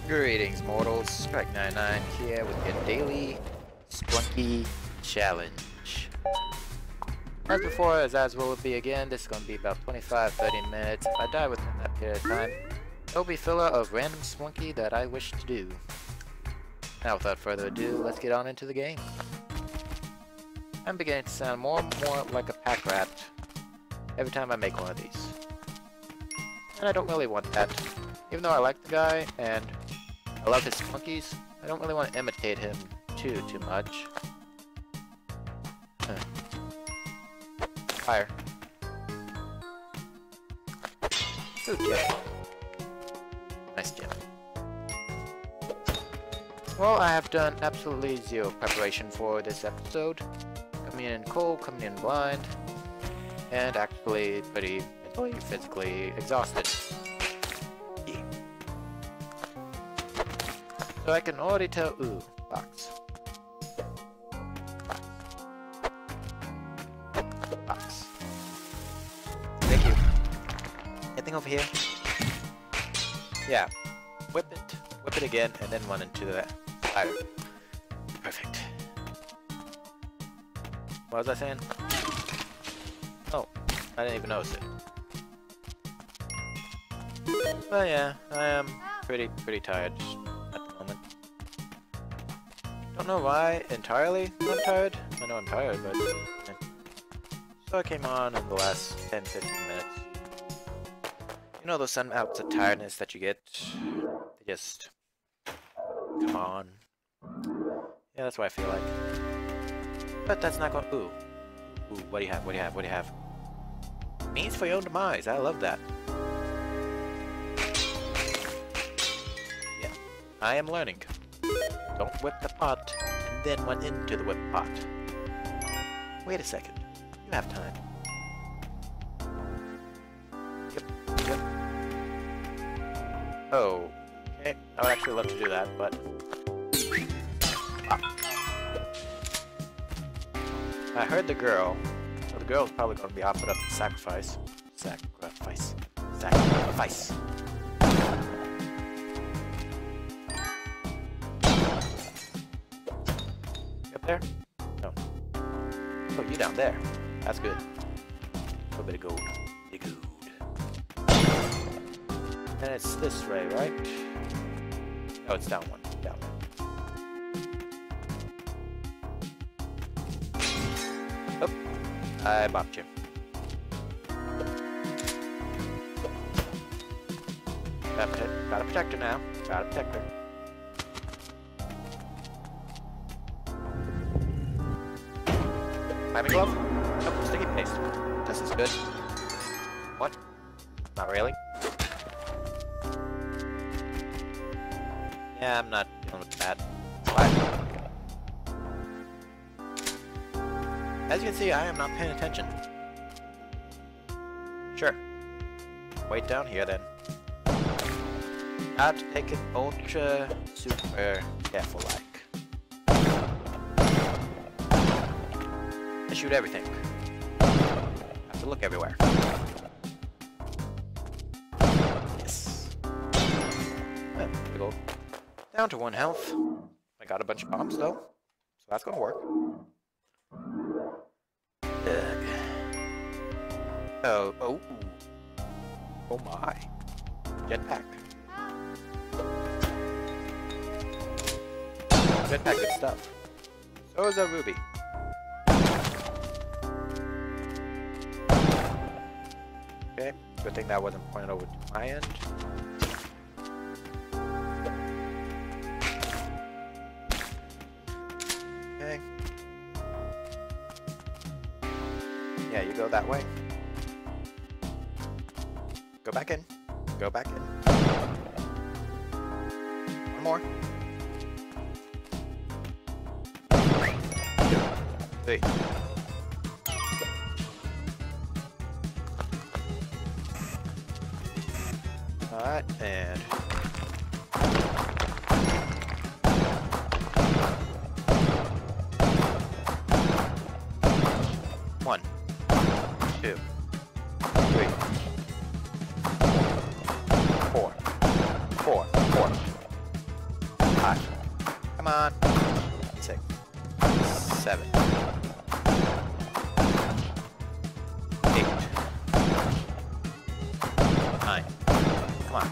Greetings, mortals. Strike99 here with your daily Spelunky challenge. As before, as will be again, this is going to be about 25-30 minutes. If I die within that period of time, it'll be filler of random Spelunky that I wish to do. Now, without further ado, let's get on into the game. I'm beginning to sound more and more like a pack rat every time I make one of these. And I don't really want that. Even though I like the guy, and I love his Spelunkies, I don't really want to imitate him too much. Fire. Ooh, gem. Nice gem. Well, I have done absolutely zero preparation for this episode. Coming in cold, coming in blind, and actually pretty mentally, physically exhausted. Yeah. So I can already tell. Ooh, box. Box. Thank you. Anything over here? Yeah. Whip it again, and then run into the fire. Perfect. What was I saying? Oh, I didn't even notice it. But yeah, I am pretty tired at the moment. Don't know why entirely I'm tired. I know I'm tired, but yeah. So I came on in the last 10-15 minutes. You know those sudden bouts of tiredness that you get? They just come on. Yeah, that's what I feel like. But that's not going. Ooh, what do you have? What do you have? What do you have? Means for your own demise. I love that. Yeah, I am learning. Don't whip the pot and then run into the whip pot. Wait a second. You have time. Yep. Oh, okay. I would actually love to do that, but. I heard the girl, so the girl's probably going to be offered up to sacrifice. Sacrifice. You up there? No. Oh, you down there. That's good. A little bit of gold. Big gold. And it's this way, right? Oh, it's down one. Down one. Oh, I bopped you. Gotta protect her now. Gotta protect her. Climbing glove? Nope, sticky paste. This is good. What? Not really. Yeah, I'm not dealing with that. What? As you can see, I am not paying attention. Sure. Wait down here then. I have to take it ultra super careful like. I shoot everything. I have to look everywhere. Yes. There we go. Down to 1 health. I got a bunch of bombs though, so that's gonna work. Oh my. Jetpack. Jetpack, good stuff. So is a ruby. Okay, good thing that wasn't pointed over to my end. Okay. Yeah, you go that way. Go back in. Go back in. One more. 3. Alright, and... One, 2, 3, 4, 4, 4. Come on. 6, 7, 8, 9. Come on.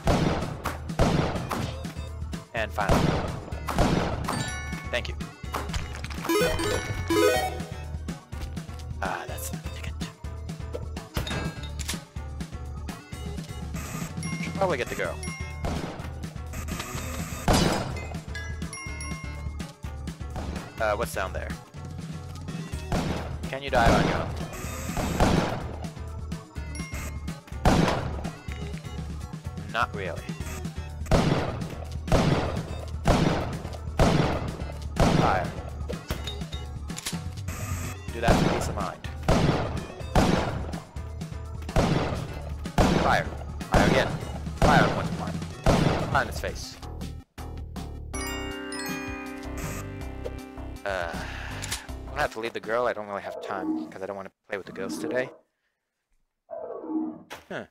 And finally. Thank you. Ah, that's the ticket. Should probably get the girl. What's down there? Can you dive on your own? Not really. Fire. Do that for peace of mind. Fire. Fire again. Fire on one time. Fire in his face. I'm gonna have to leave the girl. I don't really have time because I don't want to play with the girls today. Huh.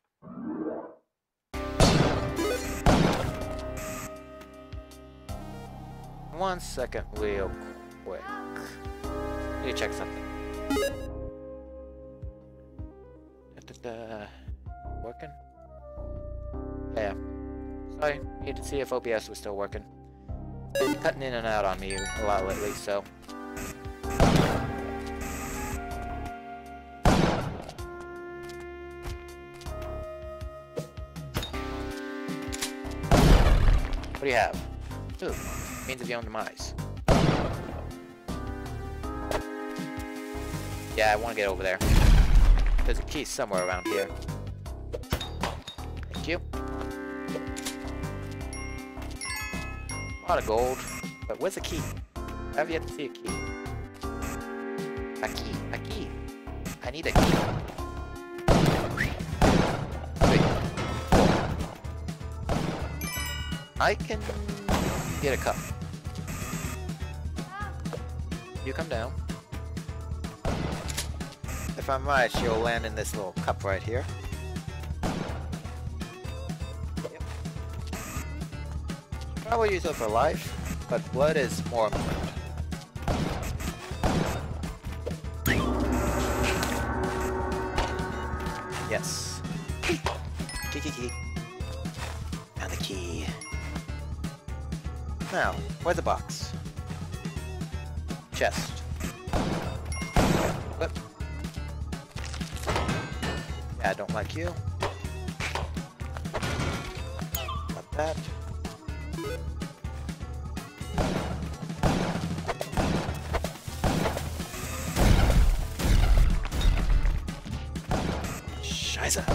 One second, real quick. Need to check something. Working? Yeah. Sorry, need to see if OBS was still working. Been cutting in and out on me a lot lately, so. What do you have? Ooh, means of your own demise. Yeah, I want to get over there. There's a key somewhere around here. Thank you. A lot of gold, but where's the key? I have yet to see a key. A key, a key. I need a key. 3, 4. I can get a cup. You come down. If I'm right, she'll land in this little cup right here. Yep. Probably use it for life, but blood is more important. Yes. Key. Key, key, key. And the key. Now, where's the box? Chest. Whip. Yeah, I don't like you. Not that. Scheiße.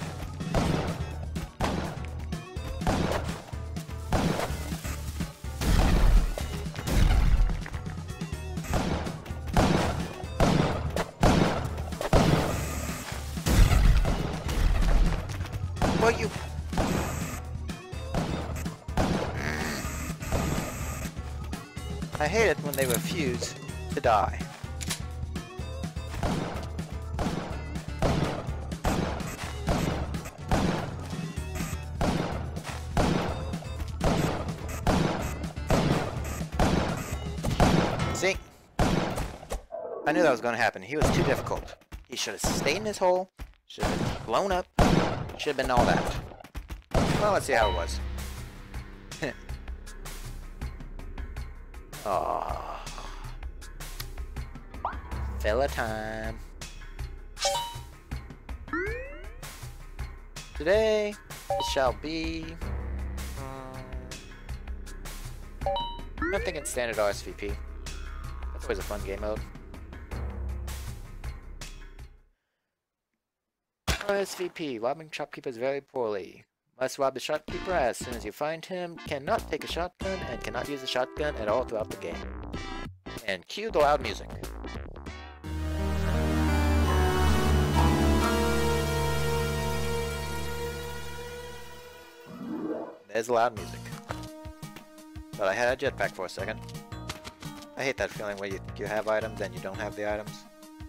Well, you... I hate it when they refuse to die. See? I knew that was going to happen. He was too difficult. He should have stayed in his hole, should have blown up, should have been all that. Well, let's see how it was. Oh, fella time. Today it shall be. I'm thinking standard RSVP. That's always a fun game mode. RSVP, robbing shopkeepers very poorly. Must rob the shopkeeper as soon as you find him. Cannot take a shotgun and cannot use a shotgun at all throughout the game. And cue the loud music. There's loud music. But I had a jetpack for a second. I hate that feeling where you have items and you don't have the items.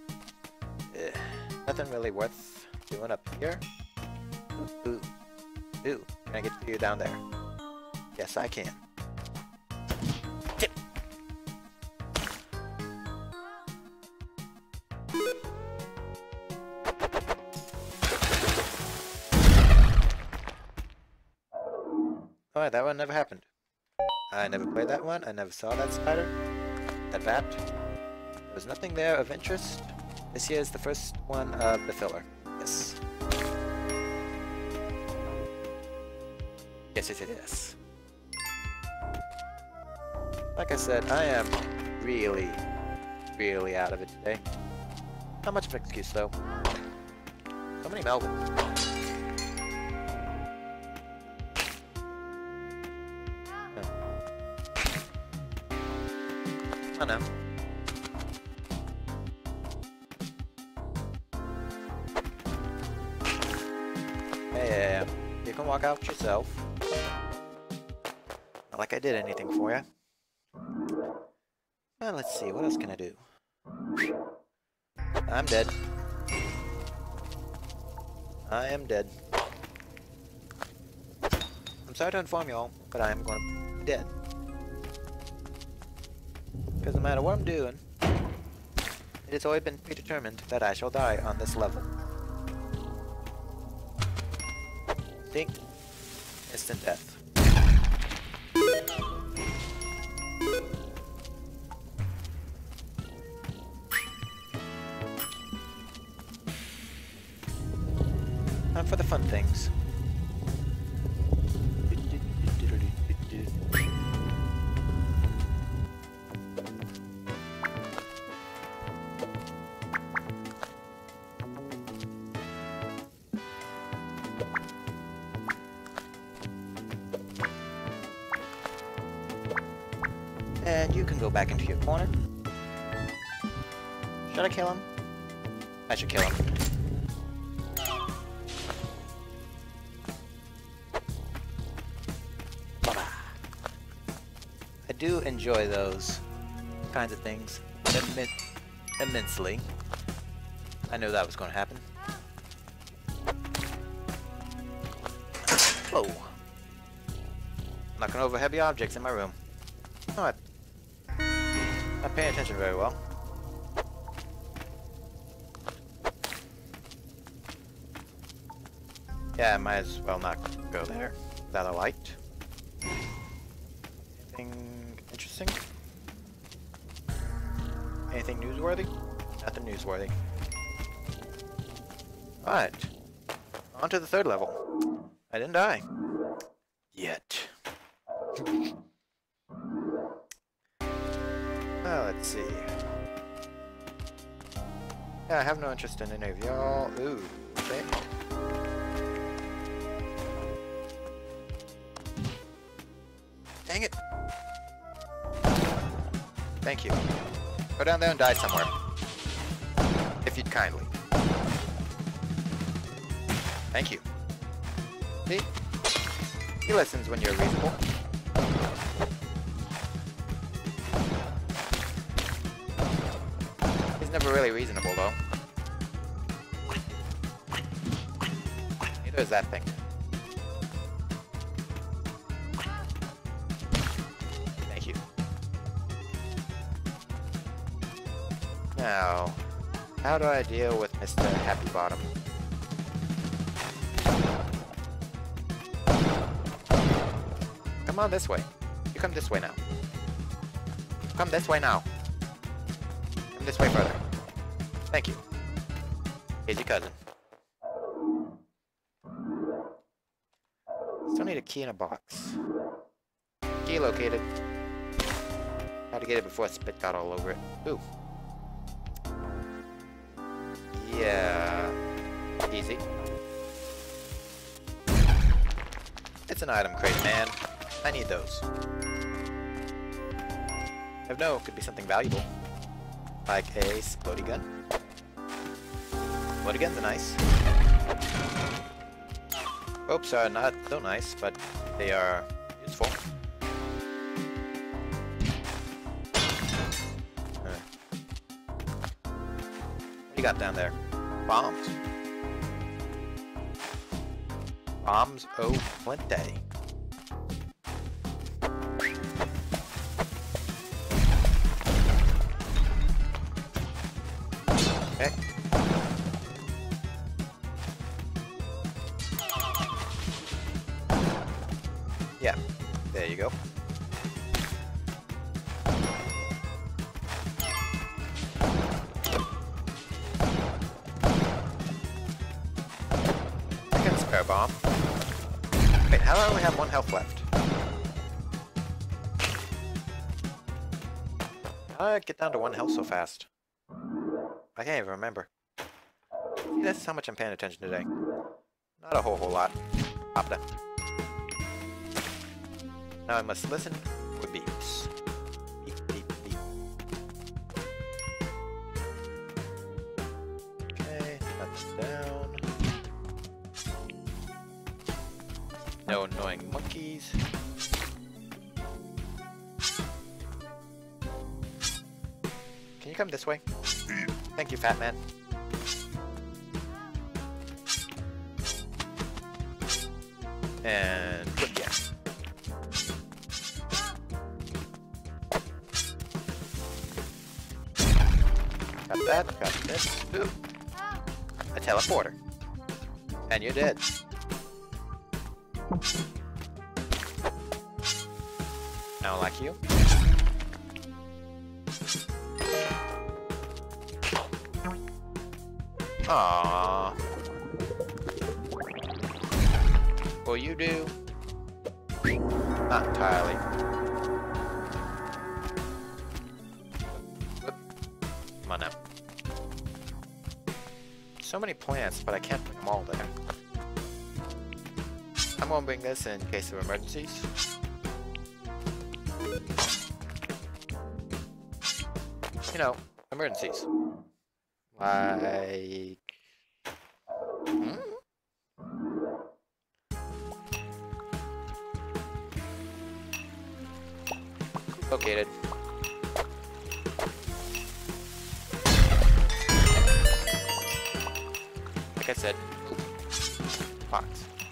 Nothing really worth doing up here. Ooh. Ooh, can I get to you down there? Yes, I can. Tip! Alright, that one never happened. I never played that one. I never saw that spider. That vat. There was nothing there of interest. This here is the first one of the filler. Yes. Yes, yes, yes. Like I said, I am really, really out of it today. Not much of an excuse, though. So many Melvins. Oh no. Yeah, you can walk out yourself. Not like I did anything for you. Well, let's see, what else can I do? I'm dead. I am dead. I'm sorry to inform you all, but I am going to be dead. Because no matter what I'm doing, it has always been predetermined that I shall die on this level. See? Instant death. Time for the fun things. And you can go back into your corner. Should I kill him? I should kill him. I do enjoy those kinds of things immensely. I knew that was going to happen. Oh. Knocking over heavy objects in my room. Oh, not paying attention very well. Yeah, I might as well not go there without a light. Anything interesting? Anything newsworthy? Nothing newsworthy. Alright. On to the third level. I didn't die. Yet. Let's see. Yeah, I have no interest in any of y'all. Ooh, okay. Dang it! Thank you. Go down there and die somewhere. If you'd kindly. Thank you. See? He listens when you're reasonable. Never really reasonable though. Neither is that thing. Thank you. Now, how do I deal with Mr. Happy Bottom? Come on this way. You come this way now. Come this way now. Come this way further. Thank you. Here's your cousin. Still need a key in a box. Key located. Had to get it before spit got all over it. Ooh. Yeah. Easy. It's an item crate, man. I need those. I know it could be something valuable. Like a explodey gun. Explodey guns are nice. Ropes are not so nice, but they are useful. What do you got down there? Bombs. Bombs o' plenty. Okay. Yeah, there you go. I can spare bomb. Wait, how do I only have 1 health left? How did I get down to 1 health so fast? I can't even remember. See, that's how much I'm paying attention today. Not a whole lot. Opta. Now I must listen for beeps. Beep, beep, beep. Okay, that's down. No annoying monkeys. Can you come this way? Thank you, fat man. And flip yeah. Got that, got this. Ooh. A teleporter. And you're dead. I don't like you. Aww. Well, you do. Not entirely. Oop. Come on now. So many plants, but I can't bring them all there. I'm gonna bring this in case of emergencies. You know, emergencies. Like... Located. Like I said, box.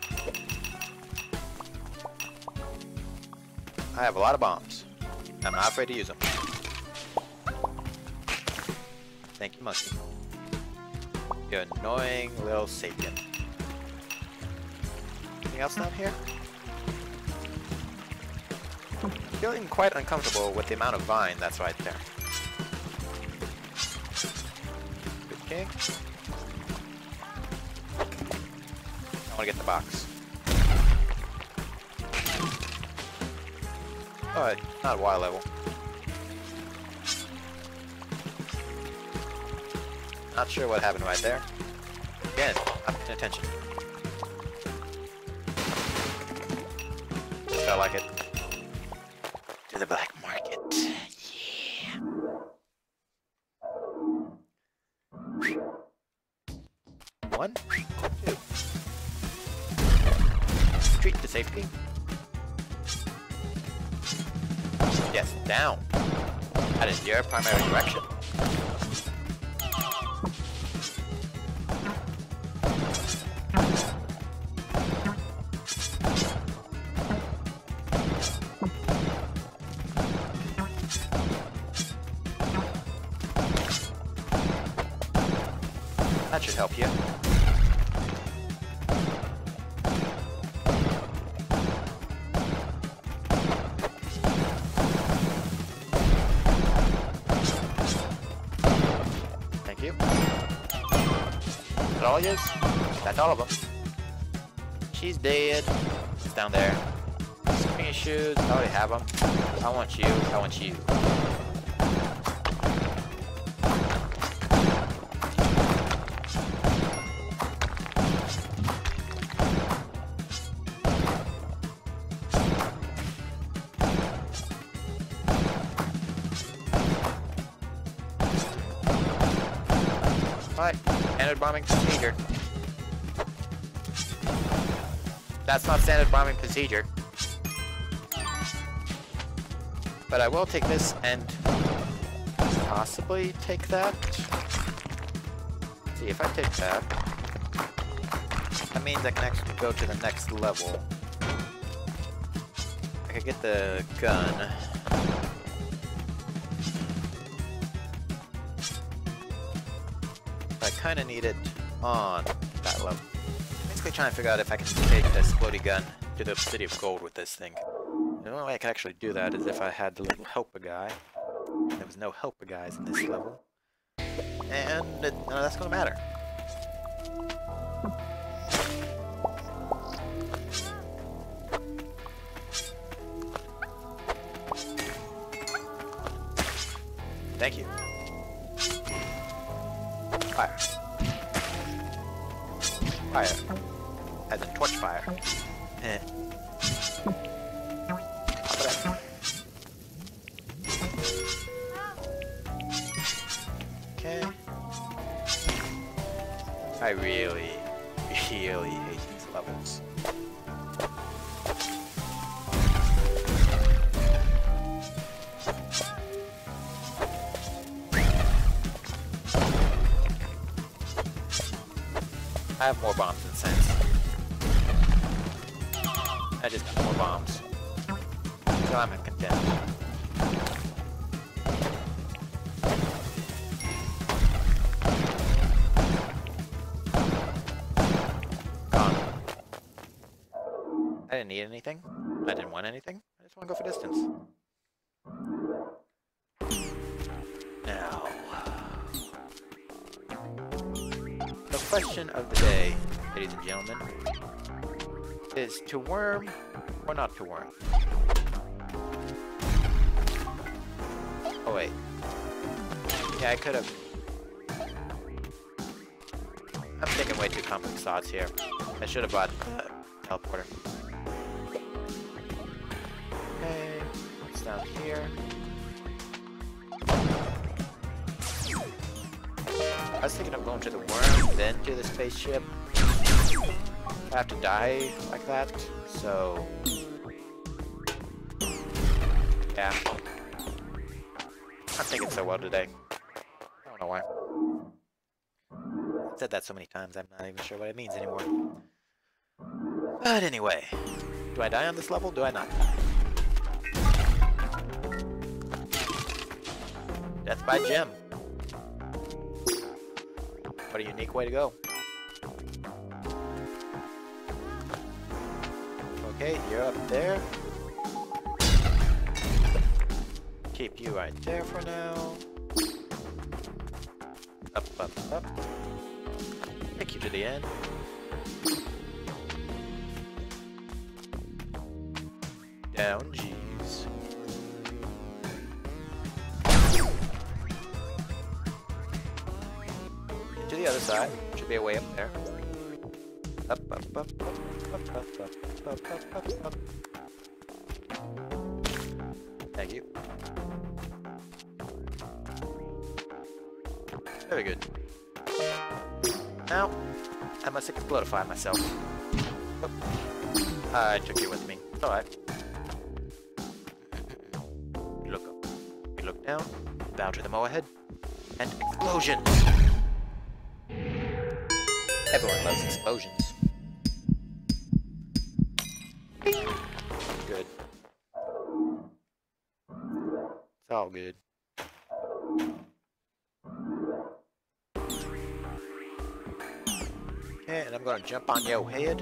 I have a lot of bombs. I'm not afraid to use them. Thank you, monkey. You annoying little sapien. Anything else down here? I'm feeling quite uncomfortable with the amount of vine that's right there. Good king. I want to get the box. Oh, not Y level. Not sure what happened right there. Again, I'm paying attention. Felt like it. To the black market. Yeah. One, two. Retreat to safety. Yes, down. That is your primary direction. That should help you. Thank you. Is that all he is? That's all of them. She's dead. It's down there. Swinging shoes. I already have them. I want you. I want you. Alright, standard bombing procedure. That's not standard bombing procedure. But I will take this and possibly take that. See, if I take that, that means I can actually go to the next level. I could get the gun. I kind of need it on that level. Basically trying to figure out if I can take this floaty gun to the City of Gold with this thing. The only way I could actually do that is if I had the little helper guy. There was no helper guys in this level. And none of that's gonna matter. Thank you. Fire. Fire. As in torch fire. Eh. Okay. I really hate these levels. I have more bombs than sense. I just got more bombs. So I'm content. Gone. I didn't need anything. I didn't want anything. I just want to go for distance. Now, the question of the day, ladies and gentlemen, is to worm or not to worm? Oh wait. Yeah, I could have. I'm taking way too complex thoughts here. I should have bought the teleporter. Okay, what's down here? I was thinking of going to the worm, then to the spaceship. I have to die like that, so yeah. I'm thinking so well today. I don't know why. I've said that so many times, I'm not even sure what it means anymore. But anyway, do I die on this level? Do I not die? Death by gem. What a unique way to go. Okay, you're up there. Keep you right there for now. Up, up, up. Take you to the end. Down, jeez. To the other side. Should be a way up there. Up, up, up, up, up, up, up, up, up, up, up. Thank you. Very good. Now, I must explodify myself. Oh. I took you with me. It's alright. You look up. You look down. Bow to the mow ahead. And explosion! Everyone loves explosions. Good. It's all good. Okay, and I'm gonna jump on your head.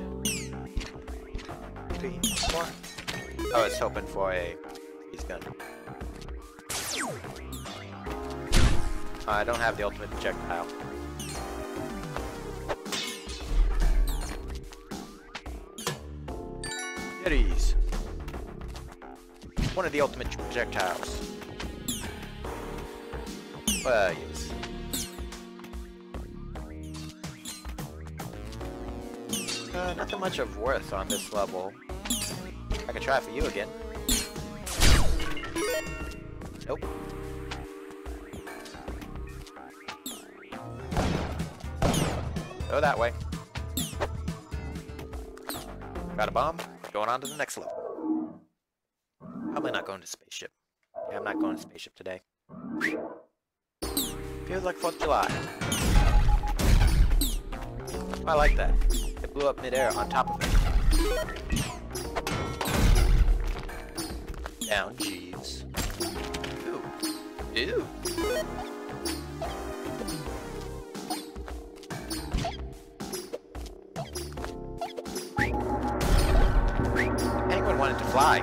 3, 4. I was hoping for a freeze gun. I don't have the ultimate projectile. Yetis. One of the ultimate projectiles. Well, yes. Nothing much of worth on this level. I can try for you again. Nope. Go that way. Got a bomb. Going on to the next level. Probably not going to spaceship. Yeah, I'm not going to spaceship today. Feels like 4th of July. I like that. It blew up midair on top of it. Down, Jeeves. Ew. Ew. wanted to fly.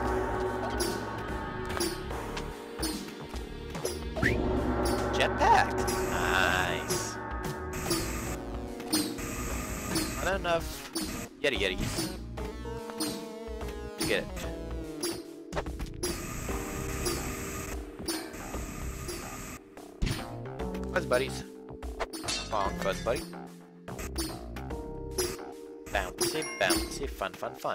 Jetpack. Nice. Not enough Yetis to get it. Fuzz buddies. Come on, fuzz buddy. Bouncy, bouncy, fun, fun, fun.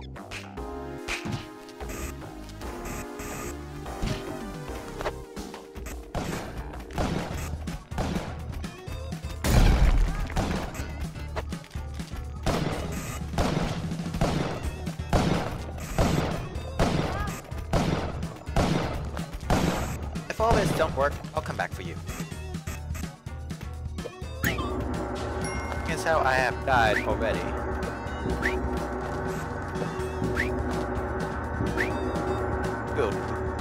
If all this don't work, I'll come back for you. Here's how I have died already. Good.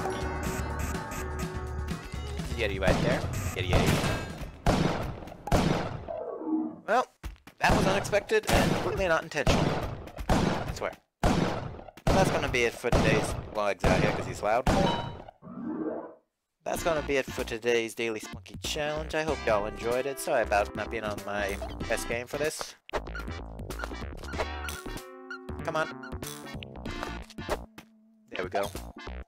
Yeti right there. Yeti, yeti. Well, that was unexpected and completely not intentional. I swear. That's gonna be it for today's... Well, Egg's out here because he's loud. That's gonna be it for today's Daily Spelunky Challenge. I hope y'all enjoyed it. Sorry about not being on my best game for this. Come on. There we go.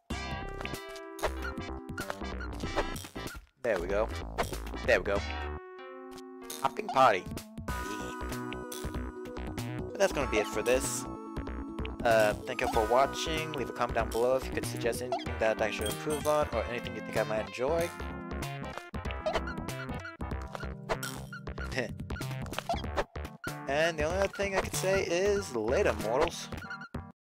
There we go. There we go. Hopping party. But that's gonna be it for this. Thank you for watching. Leave a comment down below if you could suggest anything that I should improve on or anything you think I might enjoy. And the only other thing I could say is later, mortals.